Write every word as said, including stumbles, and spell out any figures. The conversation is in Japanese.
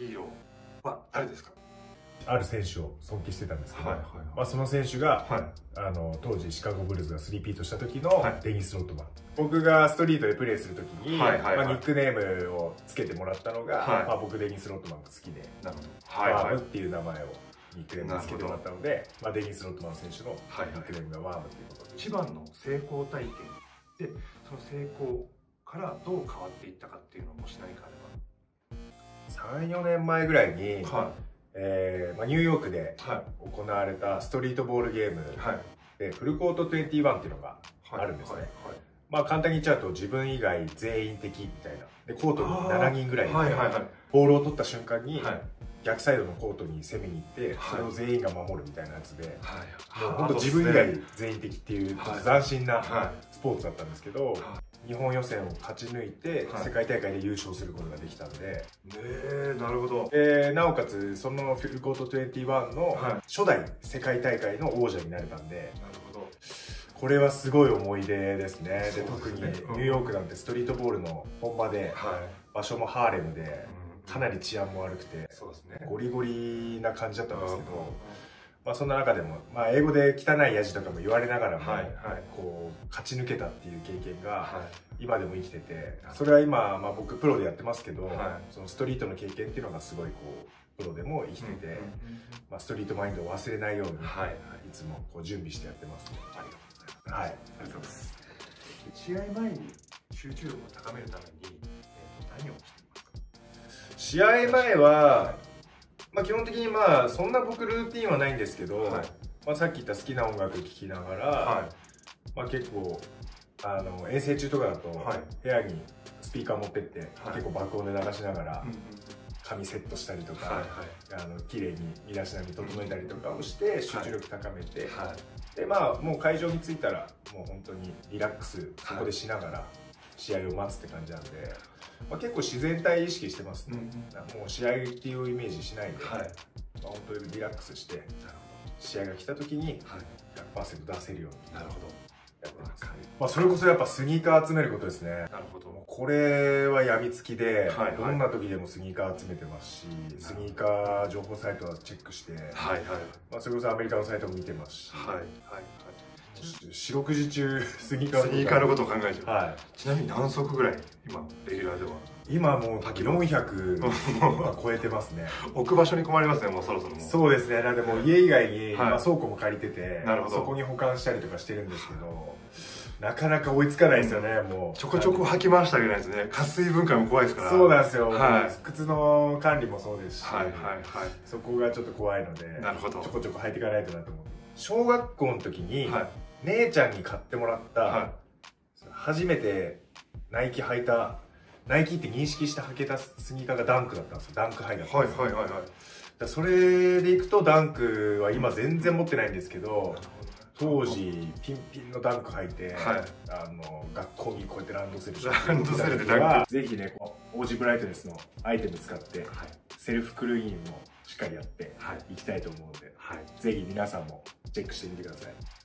ヒーローは誰ですか？ ある選手を尊敬してたんですけど、まあその選手が、はい、あの当時シカゴブルーズがスリーピートした時のデニス・ロットマン、はい、僕がストリートでプレーする時にニックネームをつけてもらったのが、はい、まあ僕デニス・ロットマンが好きで、バームっていう名前をニックネームをつけてもらったので、まあ、デニス・ロットマン選手のニックネームがワームっていうことで、 一番の成功体験で、その成功からどう変わっていったかっていうのをもし何かあれば。 さん、よねんまえぐらいに、はい、えーまあ、ニューヨークで行われたストリートボールゲームでフルコートにじゅういちっていうのがあるんですね。まあ簡単に言っちゃうと自分以外全員敵みたいなで、コートにしちにんぐらいいて、ボールを取った瞬間に逆サイドのコートに攻めに行ってそれを全員が守るみたいなやつで、もう本当自分以外全員敵っていう斬新なスポーツだったんですけど、日本予選を勝ち抜いて世界大会で優勝することができたんで、 ねえ、なるほど。 でなおかつそのフルコートにじゅういちの初代世界大会の王者になれたんで、なるほど、これはすごい思い出ですね。で特にニューヨークなんてストリートボールの本場で、場所もハーレムでかなり治安も悪くてゴリゴリな感じだったんですけど、まあそんな中でも、まあ、英語で汚いやじとかも言われながらも、はいはい、こう勝ち抜けたっていう経験が今でも生きてて、それは今、まあ、僕プロでやってますけど、はい、そのストリートの経験っていうのがすごいこうプロでも生きてて、まあ、ストリートマインドを忘れないように、はい、いつもこう準備してやってます、ね。ありがとうございます。はい、ありがとうございます。 試合前に集中力を高めるために、えー、何をしていますか？ 試合前はまあ基本的にまあそんな僕ルーティンはないんですけど、はい、まあさっき言った好きな音楽聴きながら、はい、まあ結構あの遠征中とかだと部屋にスピーカー持ってって、はい、結構爆音で流しながら髪セットしたりとか、あの綺麗に身だしなみ整えたりとかをして集中力高めて、はいはい、でまあもう会場に着いたらもう本当にリラックスそこでしながら試合を待つって感じなんで。まあ結構自然体意識してますね。うん、もう試合っていうイメージしないで、はい、まあ本当にリラックスして試合が来た時に ひゃくパーセント 出せるようにやってます。まあそれこそやっぱスニーカー集めることですね。なるほど。これはやみつきで、はい、どんな時でもスニーカー集めてますし、スニーカー情報サイトはチェックして、はいはい、まあそれこそアメリカのサイトも見てますし。はいはい四六時中スニーカースニーカーのことを考えてる。はい。ちなみに何足ぐらい今レギュラーでは？ 今もうよんひゃくは超えてますね。 置く場所に困りますね、もうそろそろ。 そうですね。なんでもう家以外にまあ倉庫も借りてて、そこに保管したりとかしてるんですけど、なかなか追いつかないですよね。もうちょこちょこ履き回してあげないですね。渇水分解も怖いですから。 そうなんですよ。靴の管理もそうですし、そこがちょっと怖いので、なるほど、ちょこちょこ履いていかないとなと思って。小学校の時に姉ちゃんに買ってもらった、はい、初めてナイキ履いた、ナイキって認識して履けたスニーカーがダンクだったんですよ。ダンクハイだったんですよ。はいはいはいはい。それでいくとダンクは今全然持ってないんですけど、当時ピンピンのダンク履いて、はい、あの学校にこうやってランドセルしてランドセルでダンク、 ぜひね、オージーブライトネスのアイテム使って、はい、セルフクルーンもしっかりやっていきたいと思うので、はい、ぜひ皆さんもチェックしてみてください。